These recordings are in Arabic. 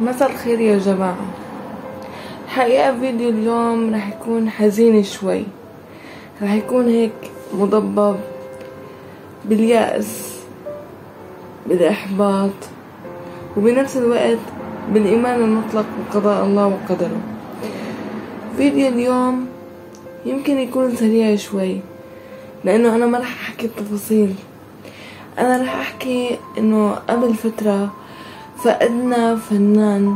مساء الخير يا جماعة. الحقيقة فيديو اليوم رح يكون حزين شوي، رح يكون هيك مضبب باليأس، بالإحباط، وبنفس الوقت بالإيمان المطلق بقضاء الله وقدره. فيديو اليوم يمكن يكون سريع شوي لأنه أنا ما رح أحكي التفاصيل. أنا رح أحكي إنه قبل فترة فقدنا فنان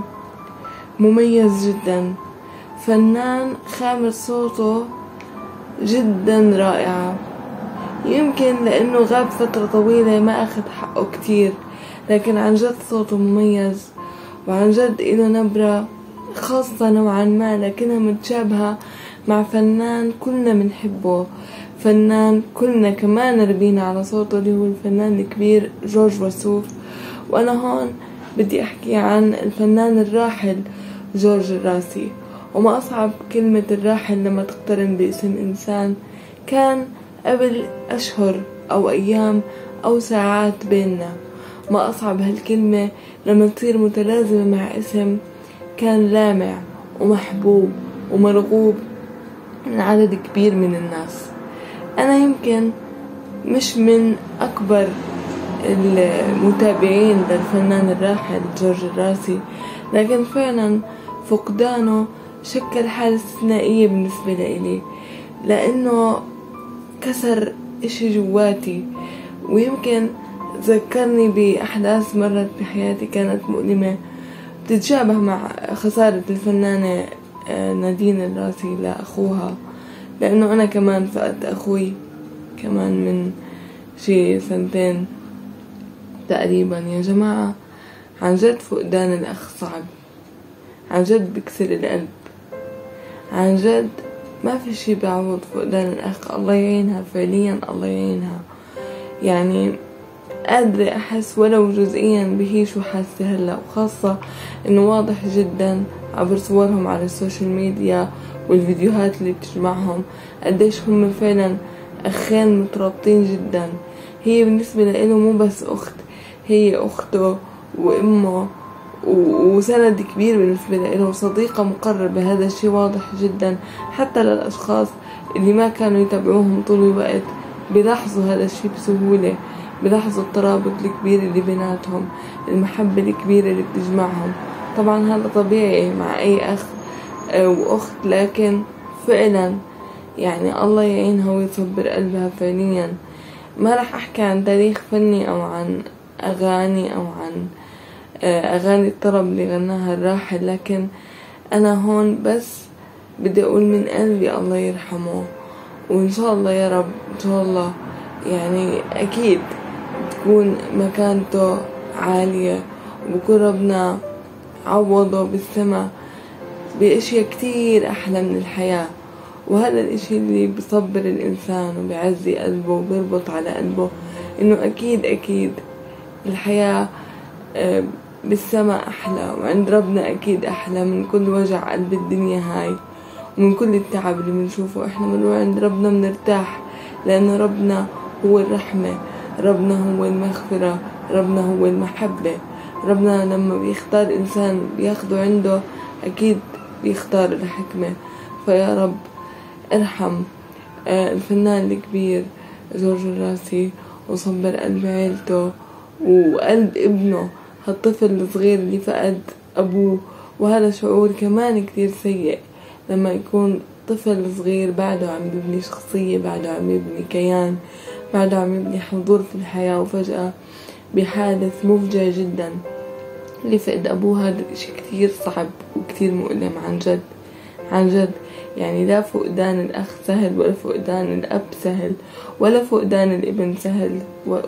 مميز جدا، فنان خامة صوته جدا رائعة. يمكن لأنه غاب فترة طويلة ما أخذ حقه كتير، لكن عن جد صوته مميز، وعن جد إله نبرة خاصة نوعا ما لكنها متشابهة مع فنان كلنا منحبه، فنان كلنا كمان ربينا على صوته، اللي هو الفنان الكبير جورج وسوف. وأنا هون بدي أحكي عن الفنان الراحل جورج الراسي. وما أصعب كلمة الراحل لما تقترن باسم إنسان كان قبل أشهر أو أيام أو ساعات بيننا. ما أصعب هالكلمة لما تصير متلازمة مع اسم كان لامع ومحبوب ومرغوب من عدد كبير من الناس. أنا يمكن مش من أكبر المتابعين للفنان الراحل جورج الراسي، لكن فعلا فقدانه شكل حالة استثنائية بالنسبة لي، لأنه كسر إشي جواتي، ويمكن ذكرني بأحداث مرت بحياتي كانت مؤلمة بتتشابه مع خسارة الفنانة نادين الراسي لأخوها، لأنه أنا كمان فقدت أخوي كمان من شي 2 تقريبا. يا جماعة عن جد فقدان الأخ صعب، عن جد بكسر القلب، عن جد ما في شي بعوض فقدان الأخ. الله يعينها فعليا، الله يعينها. يعني قادرة أحس ولو جزئيا بهي شو حاسة هلا، وخاصة إنه واضح جدا عبر صورهم على السوشيال ميديا والفيديوهات اللي بتجمعهم قديش هم فعلا أخين مترابطين جدا. هي بالنسبة له مو بس أخت، هي أخته وأمه وسند كبير بالنسبة له، وصديقة مقربة. هذا الشيء واضح جدا حتى للأشخاص اللي ما كانوا يتابعوهم طول الوقت، بيلاحظوا هذا الشيء بسهولة، بيلاحظوا الترابط الكبير اللي بيناتهم، المحبة الكبيرة اللي بتجمعهم. طبعا هذا طبيعي مع أي أخ وأخت، لكن فعلا يعني الله يعينها ويصبر قلبها فعليا. ما رح أحكي عن تاريخ فني أو عن أغاني أو عن أغاني الطرب اللي غناها الراحل، لكن أنا هون بس بدي أقول من قلبي الله يرحمه، وإن شاء الله يا رب إن شاء الله يعني أكيد تكون مكانته عالية، وبكون ربنا عوضه بالسما بأشياء كتير أحلى من الحياة. وهذا الاشي اللي بصبر الإنسان وبيعزي قلبه وبيربط على قلبه إنه أكيد الحياة بالسما أحلى، وعند ربنا أكيد أحلى من كل وجع قلب الدنيا هاي، ومن كل التعب اللي بنشوفه. إحنا بنروح عند ربنا بنرتاح، لأن ربنا هو الرحمة، ربنا هو المغفرة، ربنا هو المحبة. ربنا لما بيختار إنسان بياخده عنده أكيد بيختار الحكمة. فيا رب ارحم الفنان الكبير جورج الراسي، وصبر قلب عيلته وقلب ابنه، هالطفل الصغير اللي فقد أبوه. وهذا شعور كمان كتير سيء لما يكون طفل صغير بعده عم يبني شخصية، بعده عم يبني كيان، بعده عم يبني حضور في الحياة، وفجأة بحادث مفجع جدا اللي فقد أبوه. هذا الشيء كتير صعب وكتير مؤلم عن جد عن جد. يعني لا فقدان الأخ سهل، ولا فقدان الأب سهل، ولا فقدان الابن سهل،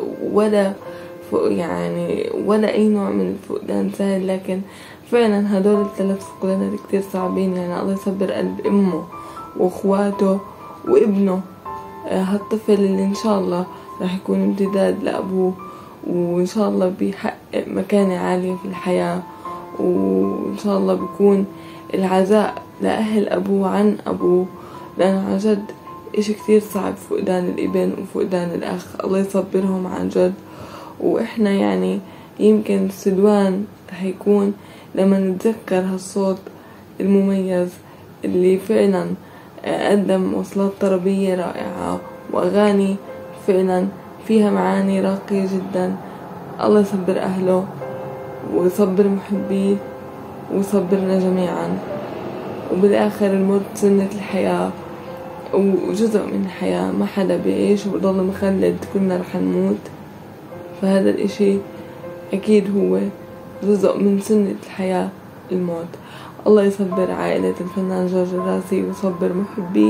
ولا أي نوع من الفقدان سهل. لكن فعلا هدول ال3 فقدانات كتير صعبين. يعني الله يصبر قلب أمه وأخواته وابنه، هالطفل اللي إن شاء الله راح يكون امتداد لأبوه، وإن شاء الله بيحقق مكانة عالية في الحياة، وإن شاء الله بيكون العزاء لأهل أبوه عن أبوه، لأنه عن جد إشي كتير صعب فقدان الابن وفقدان الأخ. الله يصبرهم عن جد. وإحنا يعني يمكن السلوان رح يكون لما نتذكر هالصوت المميز اللي فعلا قدم وصلات طربية رائعة وأغاني فعلا فيها معاني راقية جدا. الله يصبر أهله ويصبر محبيه ويصبرنا جميعا. وبالآخر الموت سنة الحياة وجزء من الحياة، ما حدا بيعيش وبضل مخلد، كلنا رح نموت. فهذا الاشي أكيد هو جزء من سنة الحياة، الموت. الله يصبر عائلة الفنان جورج الراسي ويصبر محبيه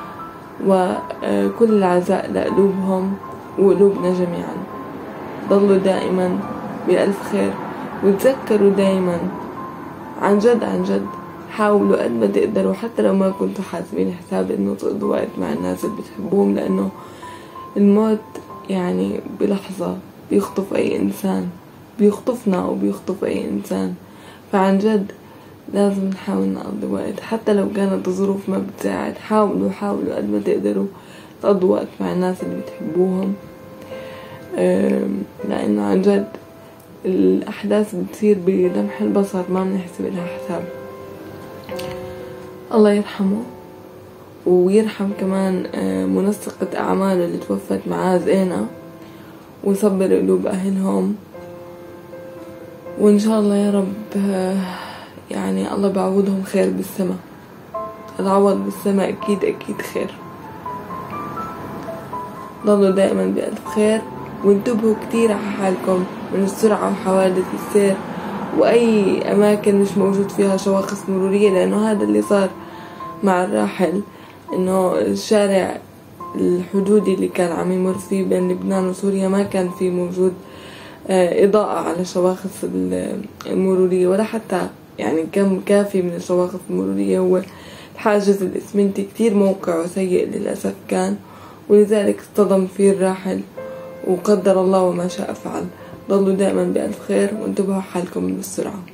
وكل العزاء لقلوبهم وقلوبنا جميعا. ضلوا دائما بألف خير، وتذكروا دائما عن جد عن جد حاولوا قد ما تقدروا حتى لو ما كنتوا حاسبين حساب انه تقضوا وقت مع الناس اللي بتحبوهم، لانه الموت يعني بلحظة بيخطف اي انسان، بيخطفنا وبيخطف اي انسان. فعن جد لازم نحاول نقضي وقت حتى لو كانت الظروف ما بتساعد. حاولوا قد ما تقدروا تقضوا وقت مع الناس اللي بتحبوهم، لانه عن جد الأحداث بتصير بلمح البصر، ما بنحسب لها حساب. الله يرحمه ويرحم كمان منسقة أعماله اللي توفت معاه زينة، ويصبر قلوب أهلهم. وإن شاء الله يا رب يعني الله بعوضهم خير بالسماء. العوض بالسماء أكيد أكيد خير. ضلوا دائما بألف خير، وانتبهوا كتير على حالكم من السرعة وحوادث السير وأي أماكن مش موجود فيها شواخص مرورية، لأنه هذا اللي صار مع الراحل، إنه الشارع الحدودي اللي كان عم يمر فيه بين لبنان وسوريا ما كان فيه موجود إضاءة على شواخص المرورية، ولا حتى يعني كم كافي من الشواخص المرورية. هو الحاجز الإسمنتي كتير موقعه سيء للأسف كان، ولذلك اصطدم فيه الراحل وقدر الله وما شاء فعل. ضلوا دائما بألف خير، وانتبهوا حالكم بالسرعة.